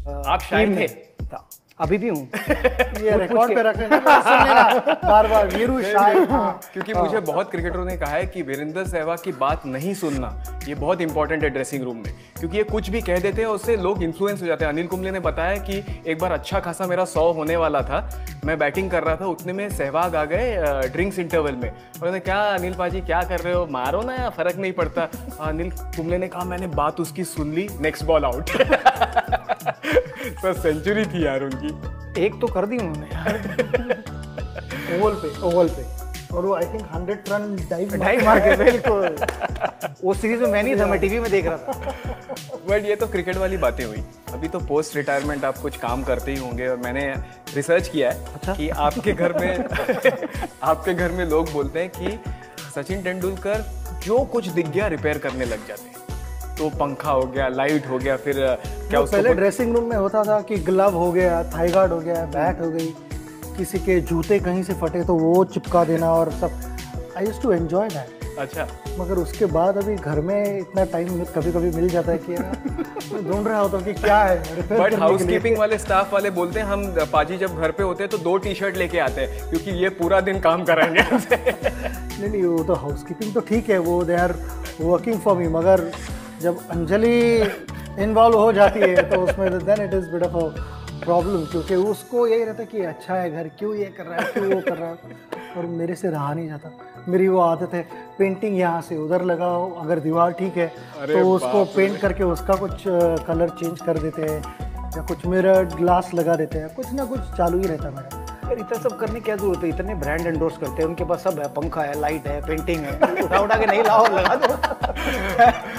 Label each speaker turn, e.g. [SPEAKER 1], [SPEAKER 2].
[SPEAKER 1] आप शायद थे।
[SPEAKER 2] अभी भी हूँ।
[SPEAKER 3] ये रिकॉर्ड पे रखें बार बार वीरू शायद।
[SPEAKER 1] क्योंकि मुझे बहुत क्रिकेटरों ने कहा है कि वीरेंद्र सहवाग की बात नहीं सुनना ये बहुत इंपॉर्टेंट है ड्रेसिंग रूम में, क्योंकि ये कुछ भी कह देते हैं उससे लोग इन्फ्लुएंस हो जाते हैं। अनिल कुंबले ने बताया कि एक बार अच्छा खासा मेरा 100 होने वाला था, मैं बैटिंग कर रहा था, उतने में सहवाग आ गए ड्रिंक्स इंटरवल में। उन्होंने क्या अनिल पाजी क्या कर रहे हो, मारो ना यार, फर्क नहीं पड़ता। अनिल कुंबले ने कहा मैंने बात उसकी सुन ली, नेक्स्ट बॉल आउट। तो सेंचुरी थी यार उनकी।
[SPEAKER 2] एक तो कर दी उन्होंने यार
[SPEAKER 3] ओवल पे और वो आई थिंक 100 रन
[SPEAKER 2] डाइव मार के। बिल्कुल, वो सीरीज में मैं नहीं था, मैं टीवी में देख रहा था।
[SPEAKER 1] बट ये तो क्रिकेट वाली बातें हुई। अभी तो पोस्ट रिटायरमेंट आप कुछ काम करते ही होंगे, और मैंने रिसर्च किया है कि आपके घर में आपके घर में लोग बोलते हैं कि सचिन तेंदुलकर जो कुछ दिख गया रिपेयर करने लग जाते हैं। तो पंखा हो गया, लाइट हो गया, फिर क्या उसको
[SPEAKER 3] पहले ड्रेसिंग रूम में होता था कि ग्लव हो गया, थाई गार्ड हो गया, बैट हो गई, किसी के जूते कहीं से फटे तो वो चिपका देना और सब। I used to enjoy that.
[SPEAKER 1] अच्छा,
[SPEAKER 3] मगर उसके बाद अभी घर में इतना टाइम कभी कभी मिल जाता है कि मैं ढूंढ रहा होता हूँ कि क्या है।
[SPEAKER 1] बट हाउसकीपिंग वाले स्टाफ वाले बोलते हैं हम पाजी जब घर पे होते हैं तो 2 टी-शर्ट लेके आते हैं, क्योंकि ये पूरा दिन काम कराएंगे हमसे।
[SPEAKER 3] नहीं, वो तो हाउसकीपिंग तो ठीक है, वो they are working for me. मगर जब अंजलि इन्वॉल्व हो जाती है तो उसमें then it is bit of a problem, क्योंकि उसको यही रहता है कि अच्छा है घर, क्यों ये कर रहा है, क्यों वो कर रहा है, और मेरे से रहा नहीं जाता। मेरी वो आदत है पेंटिंग यहाँ से उधर लगाओ, अगर दीवार ठीक है तो उसको पेंट करके उसका कुछ कलर चेंज कर देते हैं, या कुछ मिरर ग्लास लगा देते हैं, कुछ ना कुछ चालू ही रहता है मेरा।
[SPEAKER 2] यार इतना सब करने की क्या जरूरत है, इतने ब्रांड एंडोर्स करते हैं, उनके पास सब है, पंखा है, लाइट है, पेंटिंग है, उठा उठा के नहीं लाओ, लगा दो।